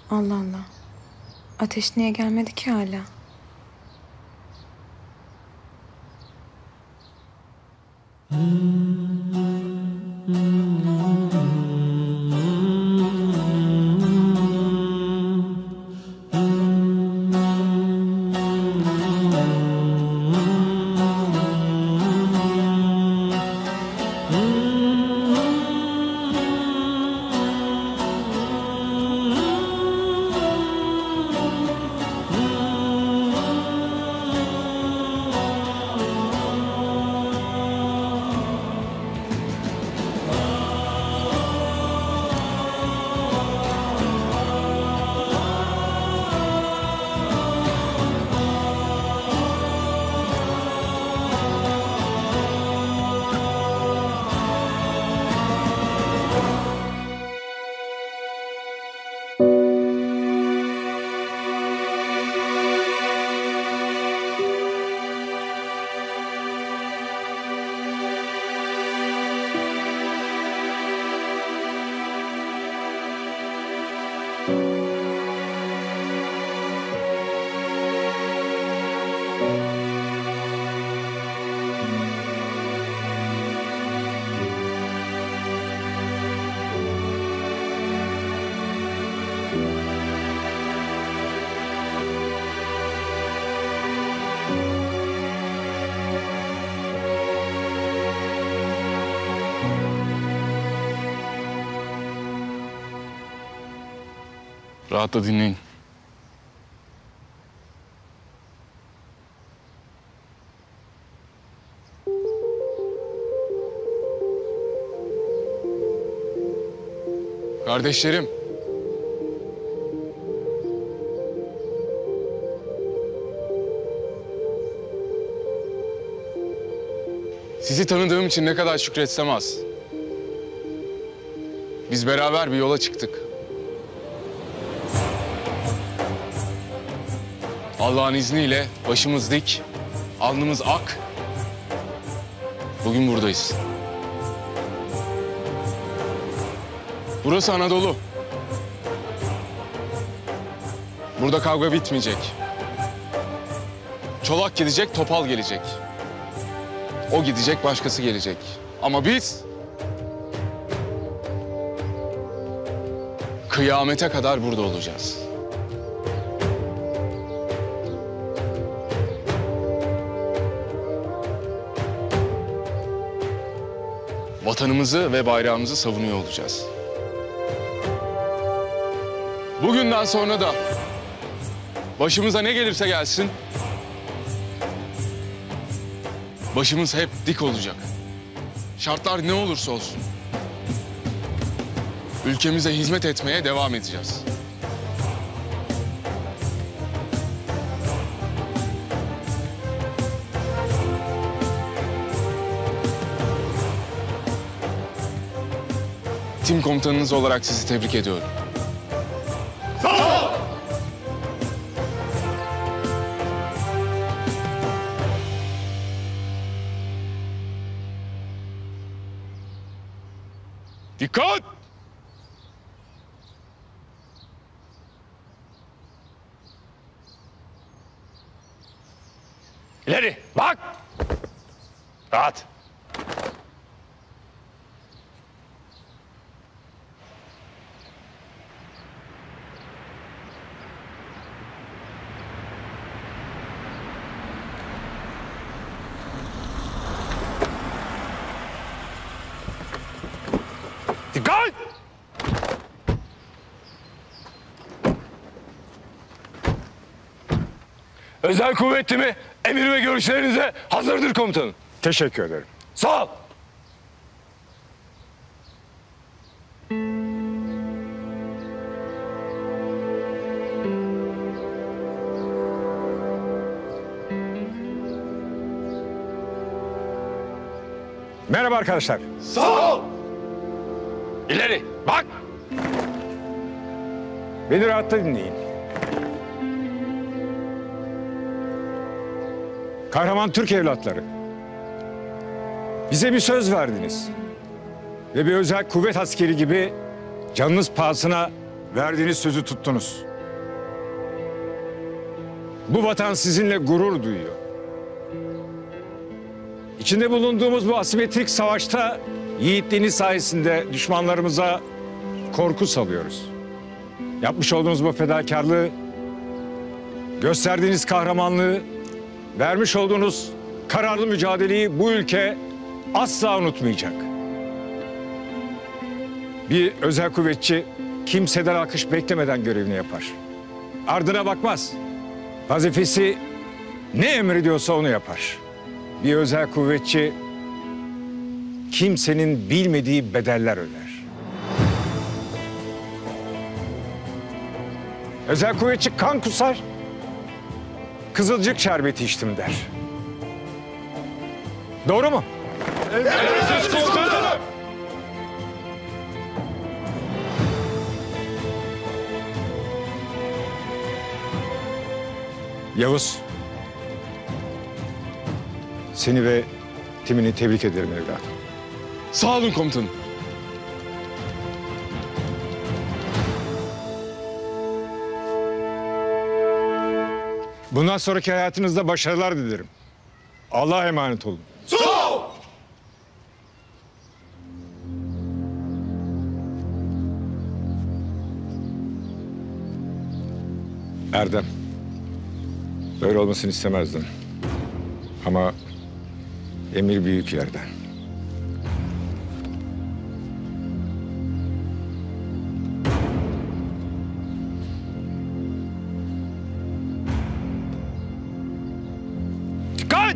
Allah Allah. Ateş niye gelmedi ki hala? Rahatla dinleyin. Kardeşlerim. Sizi tanıdığım için ne kadar şükretsem az. Biz beraber bir yola çıktık. Allah'ın izniyle başımız dik, alnımız ak. Bugün buradayız. Burası Anadolu. Burada kavga bitmeyecek. Çolak gidecek, topal gelecek. O gidecek, başkası gelecek. Ama biz kıyamete kadar burada olacağız. Vatanımızı ve bayrağımızı savunuyor olacağız. Bugünden sonra da başımıza ne gelirse gelsin, başımız hep dik olacak. Şartlar ne olursa olsun. Ülkemize hizmet etmeye devam edeceğiz. Tim komutanınız olarak sizi tebrik ediyorum. Sağ ol! Dikkat! İleri bak! Rahat. Dikkat! Özel kuvvet timi emir ve görüşlerinize hazırdır komutanım. Teşekkür ederim. Sağ ol. Merhaba arkadaşlar. Sağ ol. İleri bak. Beni rahatla dinleyin. Kahraman Türk evlatları. Bize bir söz verdiniz. Ve bir özel kuvvet askeri gibi canınız pahasına Verdiğiniz sözü tuttunuz. Bu vatan sizinle gurur duyuyor. İçinde bulunduğumuz bu asimetrik savaşta yiğitliğiniz sayesinde düşmanlarımıza korku salıyoruz. Yapmış olduğunuz bu fedakarlığı, gösterdiğiniz kahramanlığı, vermiş olduğunuz kararlı mücadeleyi bu ülke asla unutmayacak. Bir özel kuvvetçi kimseden alkış beklemeden görevini yapar. Ardına bakmaz. Vazifesi ne emrediyorsa onu yapar. Bir özel kuvvetçi kimsenin bilmediği bedeller öder. Özel kuvvetçi kan kusar, kızılcık şerbeti içtim der. Doğru mu? Emredersiniz komutanım. Yavuz, seni ve timini tebrik ederim evladım. Sağ olun komutanım. Bundan sonraki hayatınızda başarılar dilerim. Allah'a emanet olun. Erdem, böyle olmasını istemezdim. Ama emir büyük yerden. Dikkat!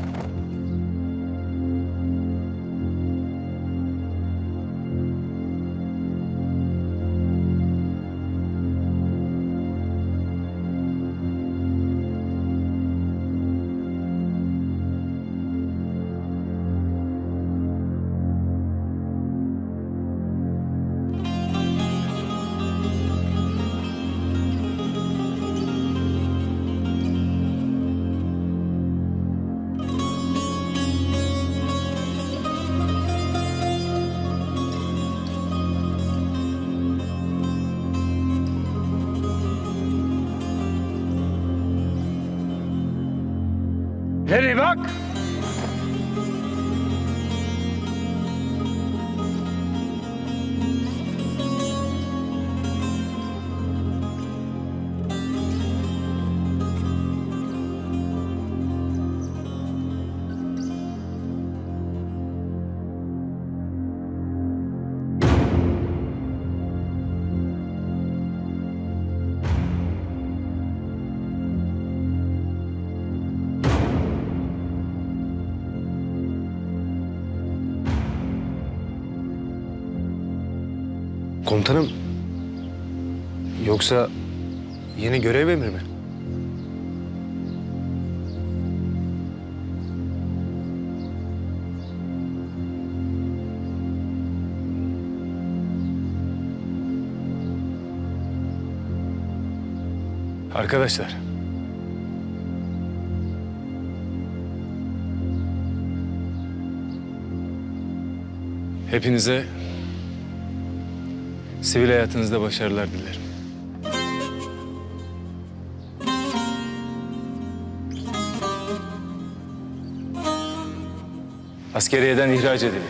Nereye bak? Komutanım, yoksa yeni görev emri mi? Arkadaşlar. Hepinize sivil hayatınızda başarılar dilerim. Askeriyeden ihraç edildik.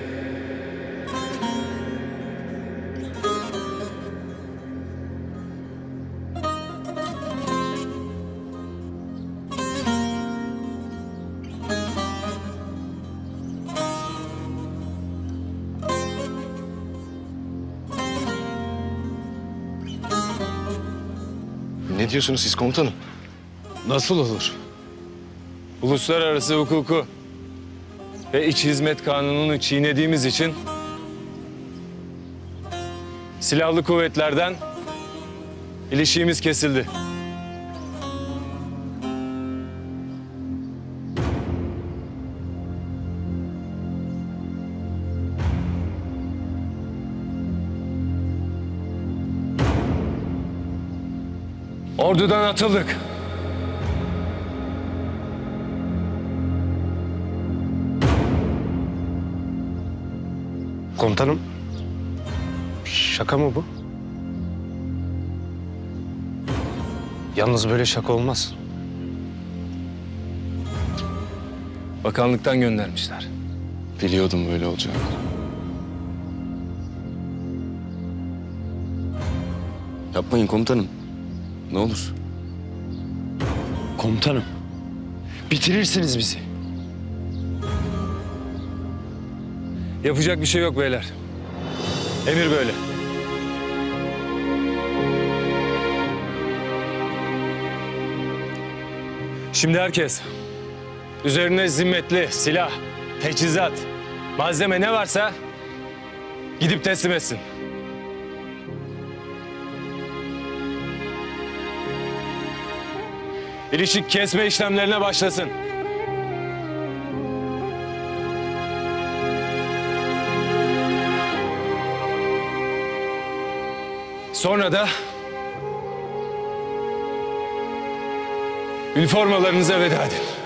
Ne diyorsunuz siz komutanım? Nasıl olur? Uluslararası hukuku ve iç hizmet kanununu çiğnediğimiz için silahlı kuvvetlerden ilişiğimiz kesildi. Ordudan atıldık. Komutanım, şaka mı bu? Yalnız böyle şaka olmaz. Bakanlıktan göndermişler. Biliyordum böyle olacağını. Yapmayın komutanım. Ne olur. Komutanım. Bitirirsiniz bizi. Yapacak bir şey yok beyler. Emir böyle. Şimdi herkes üzerine zimmetli silah, teçhizat, malzeme ne varsa gidip teslim etsin. İlişik kesme işlemlerine başlasın. Sonra da üniformalarınıza veda edin.